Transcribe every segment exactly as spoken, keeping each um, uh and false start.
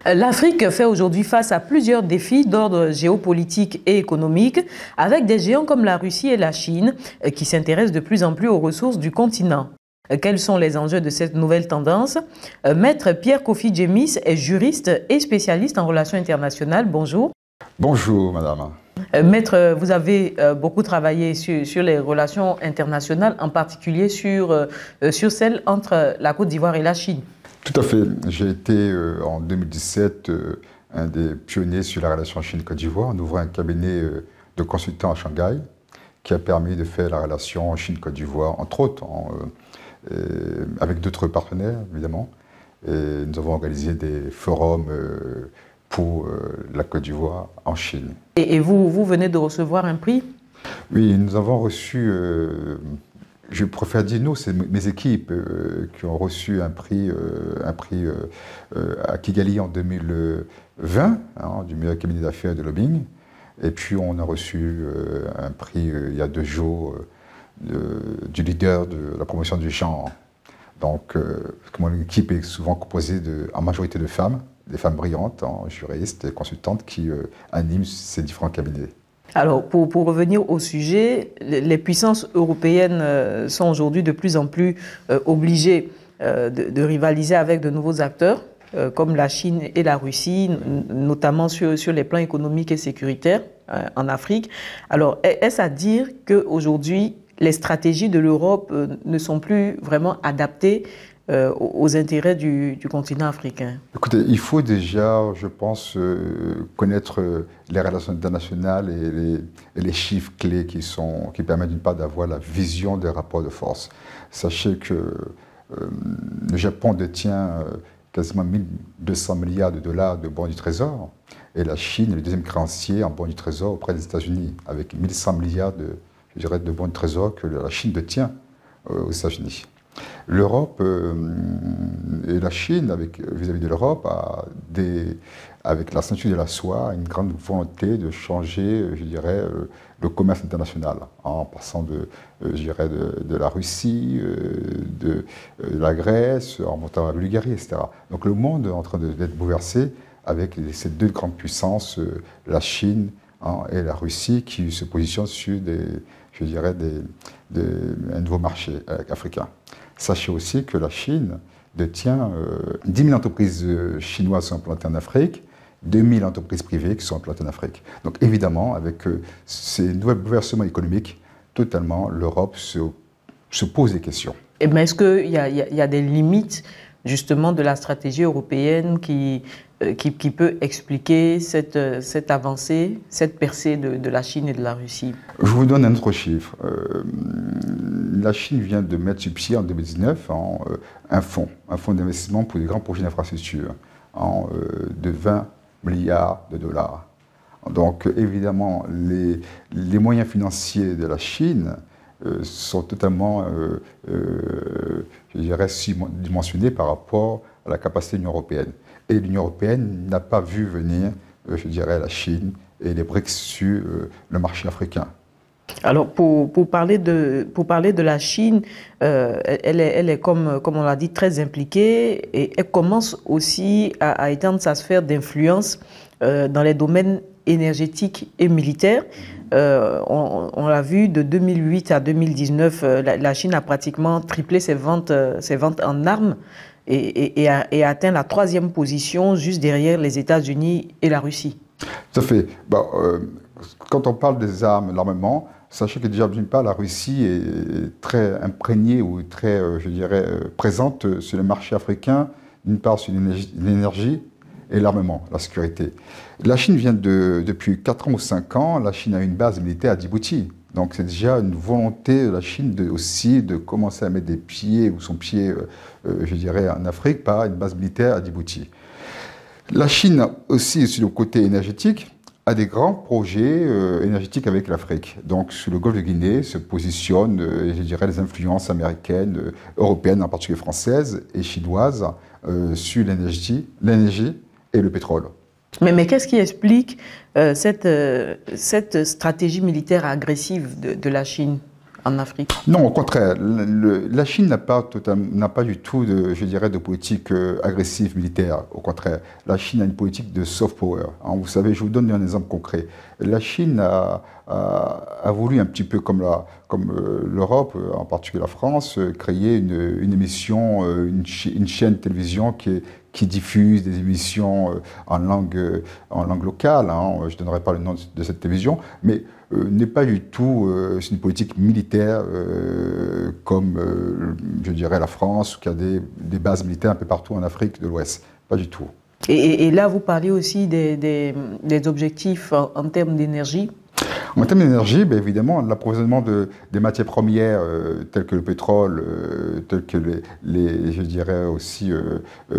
L'Afrique fait aujourd'hui face à plusieurs défis d'ordre géopolitique et économique, avec des géants comme la Russie et la Chine qui s'intéressent de plus en plus aux ressources du continent. Quels sont les enjeux de cette nouvelle tendance? Maître Pierre Kofi Djemis est juriste et spécialiste en relations internationales. Bonjour. Bonjour, madame. Maître, vous avez beaucoup travaillé sur, sur les relations internationales, en particulier sur, sur celles entre la Côte d'Ivoire et la Chine. Tout à fait. J'ai été euh, en deux mille dix-sept euh, un des pionniers sur la relation Chine-Côte d'Ivoire en ouvrant un cabinet euh, de consultants à Shanghai qui a permis de faire la relation Chine-Côte d'Ivoire, entre autres, en, euh, euh, avec d'autres partenaires, évidemment. Et nous avons organisé des forums euh, pour euh, la Côte d'Ivoire en Chine. Et, et vous, vous venez de recevoir un prix? Oui, nous avons reçu... Euh, Je préfère dire nous, c'est mes équipes euh, qui ont reçu un prix, euh, un prix euh, euh, à Kigali en deux mille vingt, hein, du meilleur cabinet d'affaires de lobbying. Et puis on a reçu euh, un prix euh, il y a deux jours euh, de, du leader de la promotion du genre. Donc euh, mon équipe est souvent composée de, en majorité de femmes, des femmes brillantes, hein, juristes et consultantes qui euh, animent ces différents cabinets. Alors, pour, pour revenir au sujet, les puissances européennes sont aujourd'hui de plus en plus euh, obligées euh, de, de rivaliser avec de nouveaux acteurs, euh, comme la Chine et la Russie, notamment sur, sur les plans économiques et sécuritaires euh, en Afrique. Alors, est-ce à dire qu'aujourd'hui, les stratégies de l'Europe euh, ne sont plus vraiment adaptées Euh, aux intérêts du, du continent africain? Écoutez, il faut déjà, je pense, euh, connaître euh, les relations internationales et les, et les chiffres clés qui, sont, qui permettent d'une part d'avoir la vision des rapports de force. Sachez que euh, le Japon détient euh, quasiment mille deux cents milliards de dollars de bons du Trésor et la Chine est le deuxième créancier en bons du Trésor auprès des États-Unis, avec mille cent milliards de, je dirais, de bons du Trésor que la Chine détient euh, aux États-Unis. L'Europe euh, et la Chine, avec, vis-à-vis de l'Europe, a des, avec la ceinture de la soie, une grande volonté de changer, je dirais, euh, le commerce international, en passant de, euh, je dirais, de, de la Russie, euh, de, euh, de la Grèce, en montant à la Bulgarie, et cetera. Donc le monde est en train d'être bouleversé avec ces deux grandes puissances, euh, la Chine hein, et la Russie, qui se positionnent sur des, je dirais, des, des, un nouveau marché euh, africain. Sachez aussi que la Chine détient euh, dix mille entreprises chinoises qui sont implantées en Afrique, deux mille entreprises privées qui sont implantées en Afrique. Donc évidemment, avec euh, ces nouveaux bouleversements économiques, totalement, l'Europe se, se pose des questions. Et mais est-ce qu'il y, y, y a des limites justement de la stratégie européenne qui, euh, qui, qui peut expliquer cette, cette avancée, cette percée de, de la Chine et de la Russie? Je vous donne un autre chiffre. Euh, la Chine vient de mettre sur pied en deux mille dix-neuf en, euh, un fonds, un fonds d'investissement pour des grands projets d'infrastructure en, euh, de vingt milliards de dollars. Donc évidemment, les, les moyens financiers de la Chine euh, sont totalement, euh, euh, je dirais, dimensionnés par rapport à la capacité de l'Union européenne. Et l'Union européenne n'a pas vu venir, euh, je dirais, la Chine et les B R I C S sur euh, le marché africain. Alors, pour, pour, parler de, pour parler de la Chine, euh, elle est, elle est comme, comme on l'a dit, très impliquée et elle commence aussi à, à étendre sa sphère d'influence euh, dans les domaines énergétiques et militaires. Euh, on on l'a vu, de deux mille huit à deux mille dix-neuf, euh, la, la Chine a pratiquement triplé ses ventes, euh, ses ventes en armes et, et, et, a, et a atteint la troisième position juste derrière les États-Unis et la Russie. Tout à fait. Bon, euh, quand on parle des armes, l'armement, sachez que déjà, d'une part, la Russie est très imprégnée ou très, euh, je dirais, euh, présente sur le marché africain, d'une part sur l'énergie et l'armement, la sécurité. La Chine vient de, depuis quatre ans ou cinq ans, la Chine a une base militaire à Djibouti. Donc c'est déjà une volonté de la Chine de, aussi de commencer à mettre des pieds, ou son pied, euh, euh, je dirais, en Afrique, par une base militaire à Djibouti. La Chine aussi, sur le côté énergétique, a des grands projets euh, énergétiques avec l'Afrique. Donc, sur le golfe de Guinée se positionnent, euh, je dirais, les influences américaines, euh, européennes, en particulier françaises et chinoises, euh, sur l'énergie, l'énergie et le pétrole. Mais, mais qu'est-ce qui explique euh, cette, euh, cette stratégie militaire agressive de, de la Chine en Afrique? Non, au contraire. Le, le, la Chine n'a pas, n'a pas du tout, de, je dirais, de politique euh, agressive militaire. Au contraire, la Chine a une politique de soft power. Hein. Vous savez, je vous donne un exemple concret. La Chine a, a, a voulu, un petit peu comme la, comme euh, l'Europe, euh, en particulier la France, euh, créer une, une émission, euh, une, ch une chaîne de télévision qui est qui diffuse des émissions euh, en, langue, euh, en langue locale. Hein. Je ne donnerai pas le nom de, de cette télévision, mais euh, n'est pas du tout euh, une politique militaire euh, comme, euh, je dirais, la France, qui a des, des bases militaires un peu partout en Afrique de l'Ouest. Pas du tout. Et, et, et là, vous parlez aussi des, des, des objectifs en, en termes d'énergie. En termes d'énergie, ben évidemment, l'approvisionnement de, des matières premières euh, telles que le pétrole, euh, telles que les, les, je dirais aussi euh,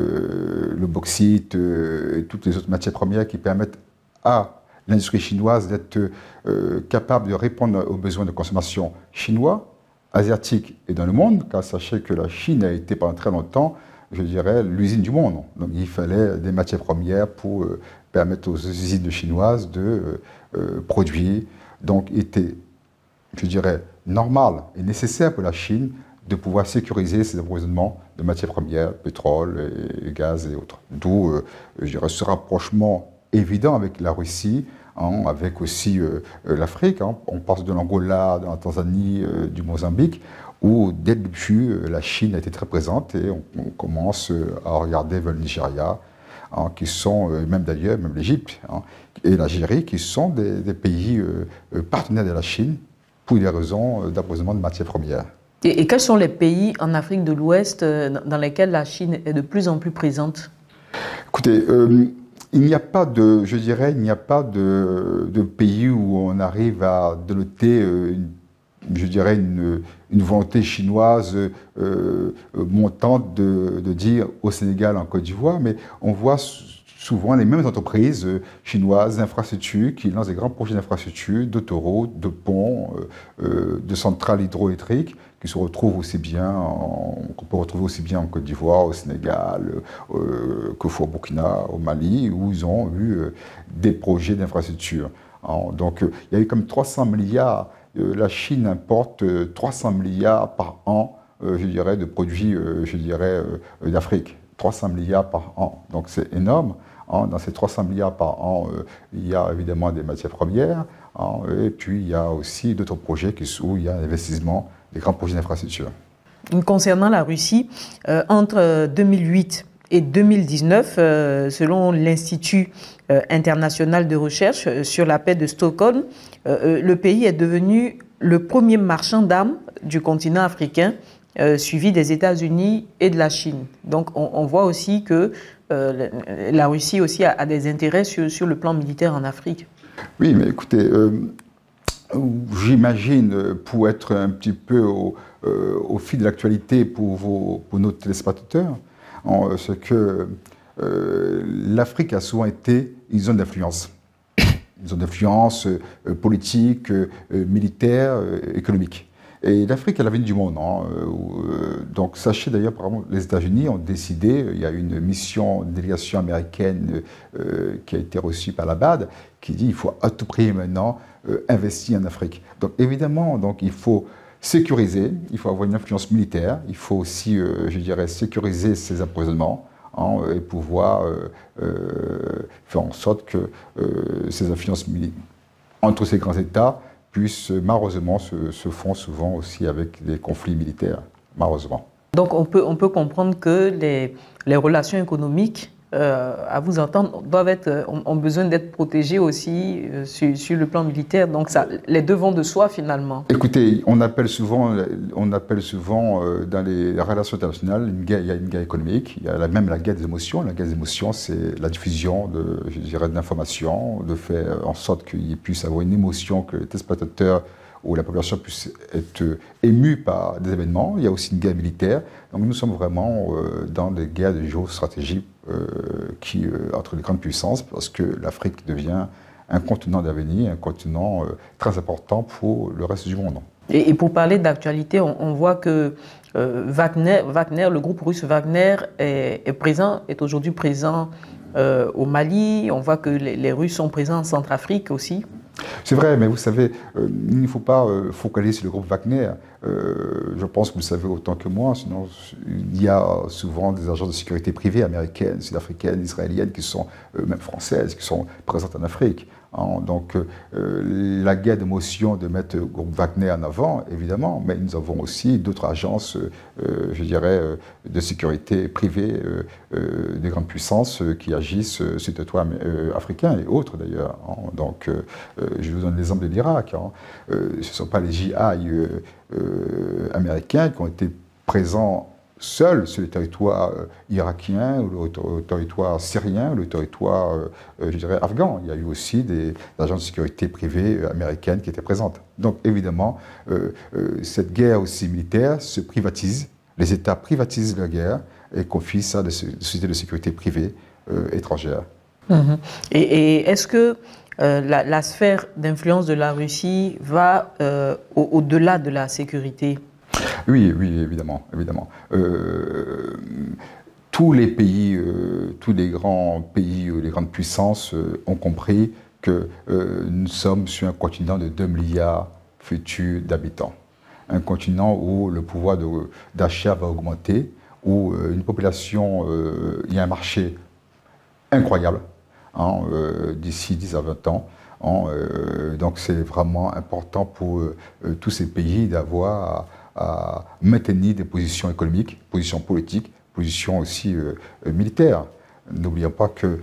euh, le bauxite euh, et toutes les autres matières premières qui permettent à l'industrie chinoise d'être euh, capable de répondre aux besoins de consommation chinois, asiatiques et dans le monde, car sachez que la Chine a été pendant très longtemps, je dirais, l'usine du monde. Donc il fallait des matières premières pour euh, permettre aux usines chinoises de euh, euh, produire. Donc il était, je dirais, normal et nécessaire pour la Chine de pouvoir sécuriser ses approvisionnements de matières premières, pétrole, et, et gaz et autres. D'où, euh, je dirais, ce rapprochement évident avec la Russie, hein, avec aussi euh, l'Afrique. Hein. On passe de l'Angola, de la Tanzanie, euh, du Mozambique, où dès le début, la Chine a été très présente et on, on commence à regarder vers le Nigeria, hein, qui sont, même d'ailleurs, même l'Égypte, hein, et l'Algérie, qui sont des, des pays euh, partenaires de la Chine pour des raisons d'approvisionnement de matières premières. Et, et quels sont les pays en Afrique de l'Ouest dans lesquels la Chine est de plus en plus présente? Écoutez, euh, il n'y a pas de, je dirais, il n'y a pas de, de pays où on arrive à dénoter une je dirais, une, une volonté chinoise euh, montante de, de dire au Sénégal, en Côte d'Ivoire, mais on voit souvent les mêmes entreprises chinoises d'infrastructures qui lancent des grands projets d'infrastructures, d'autoroutes, de ponts, euh, de centrales hydroélectriques qui se retrouvent aussi bien, qu'on peut retrouver aussi bien en Côte d'Ivoire, au Sénégal, euh, qu'au Burkina, au Mali, où ils ont eu euh, des projets d'infrastructures. Donc il y a eu comme trois cents milliards. La Chine importe trois cents milliards par an, je dirais, de produits, je dirais, d'Afrique. trois cents milliards par an. Donc c'est énorme. Dans ces trois cents milliards par an, il y a évidemment des matières premières. Et puis il y a aussi d'autres projets où il y a un investissement, des grands projets d'infrastructure. Concernant la Russie, euh, entre deux mille huit et deux mille dix-neuf, euh, selon l'Institut euh, international de recherche sur la paix de Stockholm, euh, le pays est devenu le premier marchand d'armes du continent africain, euh, suivi des États-Unis et de la Chine. Donc on, on voit aussi que euh, la Russie aussi a, a des intérêts sur, sur le plan militaire en Afrique. Oui, mais écoutez, euh, j'imagine, pour être un petit peu au, euh, au fil de l'actualité pour, vos, pour nos téléspectateurs, c'est que euh, l'Afrique a souvent été une zone d'influence. Une zone d'influence euh, politique, euh, militaire, euh, économique. Et l'Afrique est l'avenir du monde. Hein, euh, donc sachez d'ailleurs, par exemple, les États-Unis ont décidé, il y a une mission, une délégation américaine euh, qui a été reçue par la B A D, qui dit qu'il faut à tout prix maintenant euh, investir en Afrique. Donc évidemment, donc, il faut sécuriser, il faut avoir une influence militaire, il faut aussi, euh, je dirais, sécuriser ses approvisionnements hein, et pouvoir euh, euh, faire en sorte que euh, ces influences entre ces grands États puissent, malheureusement, se, se font souvent aussi avec des conflits militaires, malheureusement. Donc on peut, on peut comprendre que les, les relations économiques, Euh, à vous entendre, doivent être, ont, ont besoin d'être protégés aussi euh, sur, sur le plan militaire. Donc ça, les deux vont de soi finalement. Écoutez, on appelle souvent, on appelle souvent euh, dans les relations internationales, une guerre, il y a une guerre économique, il y a la, même la guerre des émotions. La guerre des émotions, c'est la diffusion de, je dirais, d'informations, de faire en sorte qu'il puisse avoir une émotion, que les téléspectateurs où la population puisse être émue par des événements. Il y a aussi une guerre militaire. Donc nous sommes vraiment euh, dans des guerres de géostratégie euh, qui, euh, entre les grandes puissances, parce que l'Afrique devient un continent d'avenir, un continent euh, très important pour le reste du monde. Et, et pour parler d'actualité, on, on voit que euh, Wagner, Wagner, le groupe russe Wagner est, est présent, est aujourd'hui présent euh, au Mali. On voit que les, les Russes sont présents en Centrafrique aussi. C'est vrai, mais vous savez, euh, il ne faut pas euh, focaliser sur le groupe Wagner. Euh, je pense que vous le savez autant que moi, sinon il y a souvent des agences de sécurité privées américaines, sud-africaines, israéliennes, qui sont, euh, même françaises, qui sont présentes en Afrique. Hein. Donc euh, la guerre de motion de mettre le groupe Wagner en avant, évidemment, mais nous avons aussi d'autres agences, euh, je dirais, euh, de sécurité privée euh, euh, des grandes puissances euh, qui agissent euh, sur le territoire euh, africain et autres d'ailleurs. Hein. Donc euh, je vous donne l'exemple de l'Irak. Hein. Euh, ce ne sont pas les J I euh, euh, américains qui ont été présents seuls sur le territoire euh, irakien, ou le, le territoire syrien, ou le territoire, euh, je dirais, afghan. Il y a eu aussi des agences de sécurité privées euh, américaines qui étaient présentes. Donc, évidemment, euh, euh, cette guerre aussi militaire se privatise. Les États privatisent leur guerre et confient ça à des sociétés de sécurité privées euh, étrangères. Mmh. Et, et est-ce que euh, la, la sphère d'influence de la Russie va euh, au, au-delà de la sécurité? Oui, oui, évidemment, évidemment. Euh, tous les pays, euh, tous les grands pays, euh, les grandes puissances euh, ont compris que euh, nous sommes sur un continent de deux milliards futurs d'habitants. Un continent où le pouvoir de, d'achat va augmenter, où euh, une population, euh, il y a un marché incroyable hein, euh, d'ici dix à vingt ans. Hein, euh, donc c'est vraiment important pour euh, tous ces pays d'avoir à maintenir des positions économiques, positions politiques, positions aussi euh, militaires. N'oublions pas que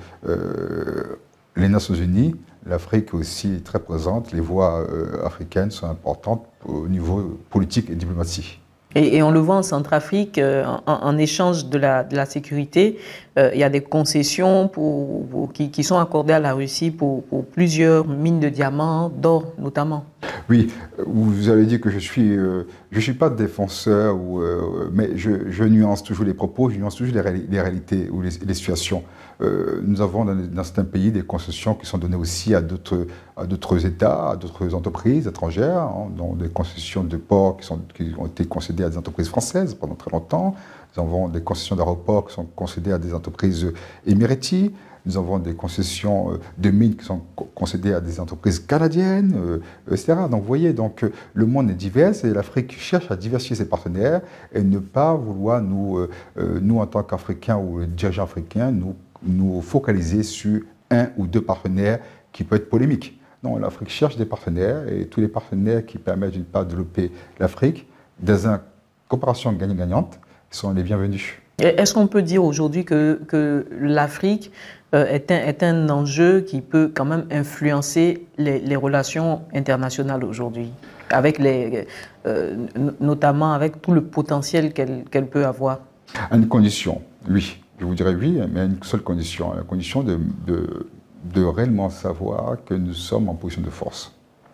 euh, les Nations Unies, l'Afrique aussi est très présente, les voix euh, africaines sont importantes au niveau politique et diplomatie. Et, et on le voit en Centrafrique, euh, en, en échange de la, de la sécurité, euh, il y a des concessions pour, pour, qui, qui sont accordées à la Russie pour, pour plusieurs mines de diamants, d'or notamment. Oui, vous avez dit que je suis, euh, je suis pas défenseur, ou, euh, mais je, je nuance toujours les propos, je nuance toujours les, réali les réalités ou les, les situations. Euh, nous avons dans, dans certains pays des concessions qui sont données aussi à d'autres États, à d'autres entreprises étrangères, hein, dont des concessions de ports qui, sont, qui ont été concédées à des entreprises françaises pendant très longtemps. Nous avons des concessions d'aéroports qui sont concédées à des entreprises émiraties. Nous avons des concessions de mines qui sont concédées à des entreprises canadiennes, euh, et cetera. Donc vous voyez, donc, le monde est divers et l'Afrique cherche à diversifier ses partenaires et ne pas vouloir, nous, euh, nous en tant qu'Africains ou dirigeants africains, nous, nous focaliser sur un ou deux partenaires qui peuvent être polémiques. Non, l'Afrique cherche des partenaires et tous les partenaires qui permettent d'une part de développer l'Afrique dans une coopération gagnant-gagnante sont les bienvenus. Est-ce qu'on peut dire aujourd'hui que, que l'Afrique euh, est, un, est un enjeu qui peut quand même influencer les, les relations internationales aujourd'hui, avec les, euh, notamment avec tout le potentiel qu'elle qu'elle peut avoir? À une condition, oui. Je vous dirais oui, mais à une seule condition, à la condition de, de, de réellement savoir que nous sommes en position de force.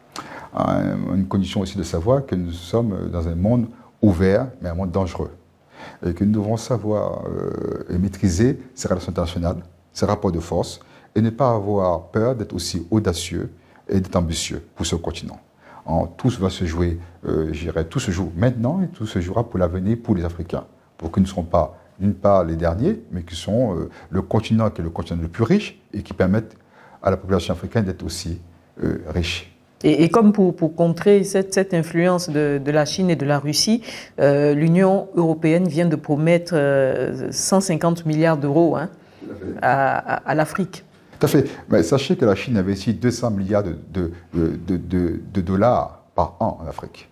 À une condition aussi de savoir que nous sommes dans un monde ouvert, mais un monde dangereux. Et que nous devons savoir euh, et maîtriser ces relations internationales, ces rapports de force, et ne pas avoir peur d'être aussi audacieux et d'être ambitieux pour ce continent. En, tout va se jouer, euh, je dirais, tout se joue maintenant et tout se jouera pour l'avenir pour les Africains, pour que nous ne serons pas, d'une part, les derniers, mais qui sont euh, le continent qui est le continent le plus riche et qui permettent à la population africaine d'être aussi euh, riche. Et, et comme pour, pour contrer cette, cette influence de, de la Chine et de la Russie, euh, l'Union européenne vient de promettre euh, cent cinquante milliards d'euros hein, à, à, à l'Afrique. Tout à fait. Mais sachez que la Chine investit deux cents milliards de, de, de, de, de dollars par an en Afrique.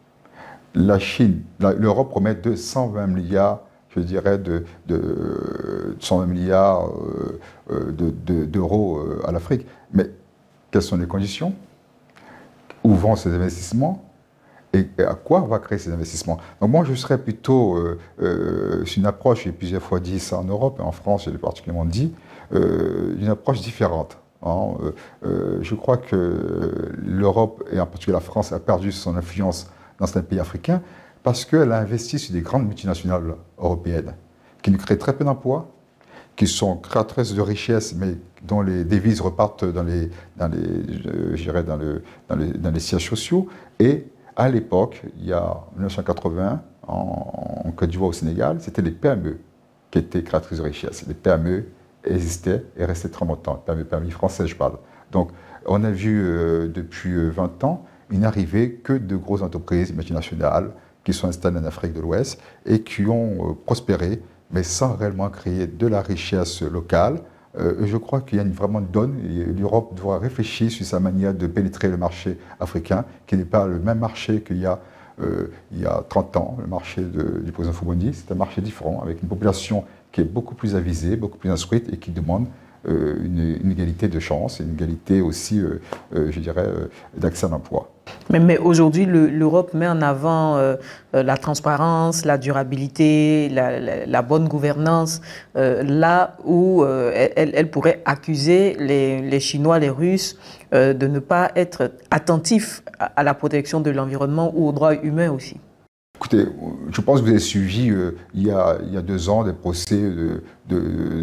La Chine, l'Europe promet deux cent vingt milliards, je dirais, de, de cent vingt milliards euh, d'euros de, de, à l'Afrique. Mais quelles sont les conditions ? Où vont ces investissements et à quoi on va créer ces investissements? Donc moi, je serais plutôt euh, euh, sur une approche, j'ai plusieurs fois dit ça en Europe, et en France, je l'ai particulièrement dit, euh, une approche différente. Hein. Euh, euh, je crois que l'Europe, et en particulier la France, a perdu son influence dans certains pays africains parce qu'elle a investi sur des grandes multinationales européennes qui nous créent très peu d'emplois, qui sont créatrices de richesses, mais dont les devises repartent dans les, dans les, je dirais dans le, dans les, dans les sièges sociaux. Et à l'époque, il y a mille neuf cent quatre-vingts, en, en Côte d'Ivoire, au Sénégal, c'était les P M E qui étaient créatrices de richesses. Les P M E existaient et restaient très longtemps. P M E, P M E français, je parle. Donc, On a vu euh, depuis vingt ans une arrivée que de grosses entreprises multinationales qui sont installées en Afrique de l'Ouest et qui ont euh, prospéré, mais sans réellement créer de la richesse locale. Euh, je crois qu'il y a une, vraiment une donne. L'Europe doit réfléchir sur sa manière de pénétrer le marché africain, qui n'est pas le même marché qu'il y a, euh, il y a trente ans, le marché de, du président Foubondi. C'est un marché différent, avec une population qui est beaucoup plus avisée, beaucoup plus instruite et qui demande euh, une, une égalité de chance et une égalité aussi, euh, euh, je dirais, euh, d'accès à l'emploi. Mais, mais aujourd'hui, l'Europe met en avant euh, la transparence, la durabilité, la, la, la bonne gouvernance, euh, là où euh, elle, elle pourrait accuser les, les Chinois, les Russes euh, de ne pas être attentifs à, à la protection de l'environnement ou aux droits humains aussi. Écoutez, je pense que vous avez suivi euh, il, y a, il y a deux ans des procès de, de,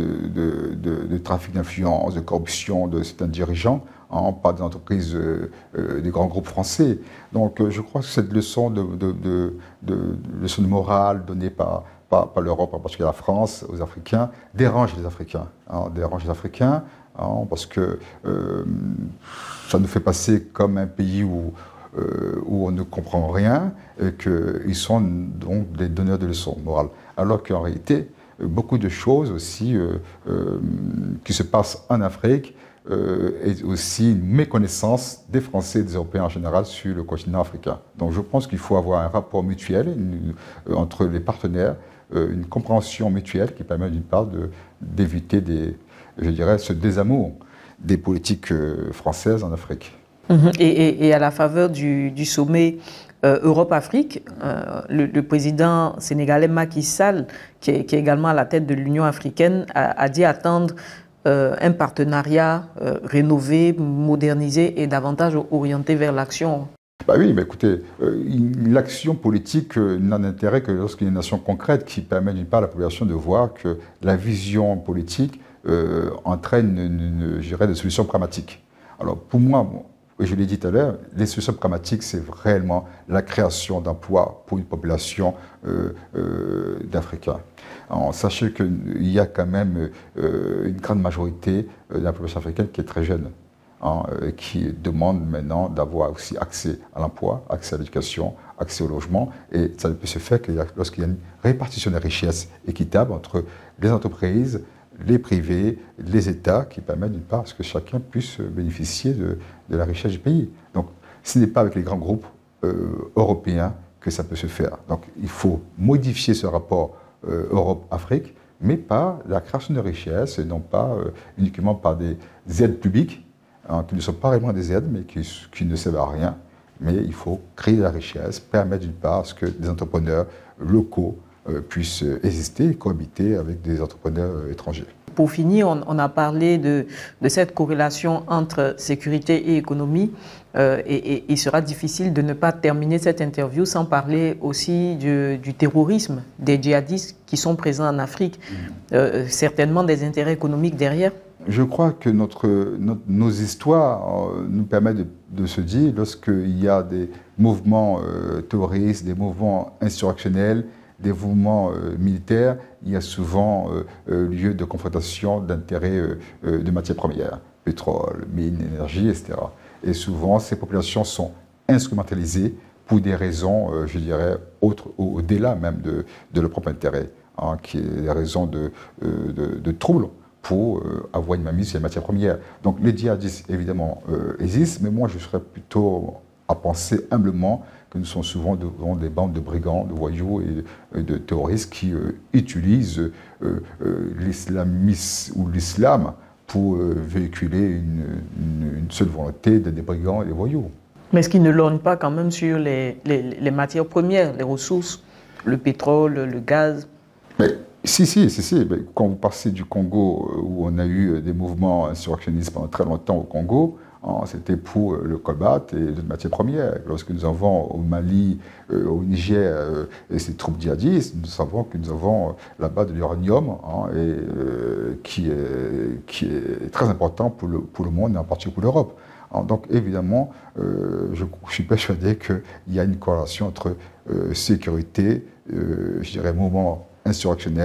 de, de, de trafic d'influence, de corruption de certains dirigeants, hein, par des entreprises, euh, euh, des grands groupes français. Donc euh, je crois que cette leçon de, de, de, de, de leçon de morale donnée par, par, par l'Europe, en particulier la France, aux Africains, dérange les Africains. Hein, dérange les Africains hein, parce que euh, ça nous fait passer comme un pays où Euh, où on ne comprend rien et qu'ils sont donc des donneurs de leçons morales. Alors qu'en réalité, beaucoup de choses aussi euh, euh, qui se passent en Afrique euh, et aussi une méconnaissance des Français et des Européens en général sur le continent africain. Donc je pense qu'il faut avoir un rapport mutuel une, euh, entre les partenaires, euh, une compréhension mutuelle qui permet d'une part d'éviter des, je dirais, ce désamour des politiques euh, françaises en Afrique. Et, et, et à la faveur du, du sommet euh, Europe-Afrique, euh, le, le président sénégalais Macky Sall, qui est, qui est également à la tête de l'Union africaine, a, a dit attendre euh, un partenariat euh, rénové, modernisé et davantage orienté vers l'action. Bah oui, mais écoutez, euh, l'action politique euh, n'a d'intérêt que lorsqu'il y a une action concrète qui permet d'une part à la population de voir que la vision politique euh, entraîne, une, une, je dirais, des solutions pragmatiques. Alors pour moi, bon, et je l'ai dit tout à l'heure, les solutions pragmatiques, c'est réellement la création d'emplois pour une population euh, euh, d'Africains. Sachez qu'il y a quand même euh, une grande majorité de la population africaine qui est très jeune, hein, qui demande maintenant d'avoir aussi accès à l'emploi, accès à l'éducation, accès au logement. Et ça ne peut se faire que lorsqu'il y a une répartition des richesses équitable entre les entreprises, les privés, les États, qui permettent d'une part à ce que chacun puisse bénéficier de, de la richesse du pays. Donc ce n'est pas avec les grands groupes euh, européens que ça peut se faire. Donc il faut modifier ce rapport euh, Europe-Afrique, mais par la création de richesses et non pas euh, uniquement par des aides publiques, hein, qui ne sont pas réellement des aides, mais qui, qui ne servent à rien. Mais il faut créer de la richesse, permettre d'une part à ce que des entrepreneurs locaux puissent exister et cohabiter avec des entrepreneurs étrangers. Pour finir, on, on a parlé de, de cette corrélation entre sécurité et économie euh, et, et il sera difficile de ne pas terminer cette interview sans parler aussi du, du terrorisme, des djihadistes qui sont présents en Afrique, euh, certainement des intérêts économiques derrière. Je crois que notre, notre, nos histoires euh, nous permettent de, de se dire, lorsqu'il y a des mouvements euh, terroristes, des mouvements insurrectionnels, des mouvements euh, militaires, il y a souvent euh, euh, lieu de confrontation d'intérêts euh, euh, de matières premières, pétrole, mines, énergie, et cetera. Et souvent, ces populations sont instrumentalisées pour des raisons, euh, je dirais, autres, au-delà même de, de leur propre intérêt, hein, qui est des raisons de, euh, de, de troubles pour euh, avoir une mainmise sur les matières premières. Donc les djihadistes, évidemment, euh, existent, mais moi, je serais plutôt à penser humblement que nous sommes souvent devant des bandes de brigands, de voyous et de terroristes qui euh, utilisent euh, euh, l'islamisme ou l'islam pour euh, véhiculer une, une, une seule volonté de des brigands et des voyous. Mais est-ce qu'ils ne lorgnent pas quand même sur les, les, les matières premières, les ressources, le pétrole, le gaz? Mais, si, si, si, si. Mais quand vous passez du Congo, où on a eu des mouvements insurrectionnistes pendant très longtemps au Congo, c'était pour le cobalt et les matières premières. Lorsque nous avons au Mali, euh, au Niger, euh, et ces troupes djihadistes, nous savons que nous avons là-bas de l'uranium, hein, et, euh, qui, est, qui est très important pour le, pour le monde et en particulier pour l'Europe. Donc évidemment, euh, je, je suis persuadé qu'il y a une corrélation entre euh, sécurité, euh, je dirais mouvement insurrectionnel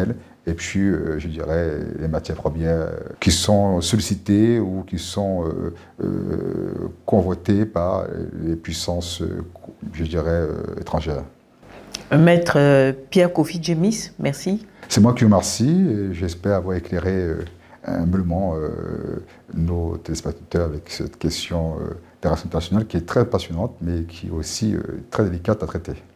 et puis, euh, je dirais, les matières premières qui sont sollicitées ou qui sont euh, euh, convoitées par les puissances, je dirais, euh, étrangères. Maître euh, Pierre Kofi Djemis, merci. C'est moi qui vous remercie et j'espère avoir éclairé euh, humblement euh, nos téléspectateurs avec cette question euh, des relations internationales qui est très passionnante mais qui est aussi euh, très délicate à traiter.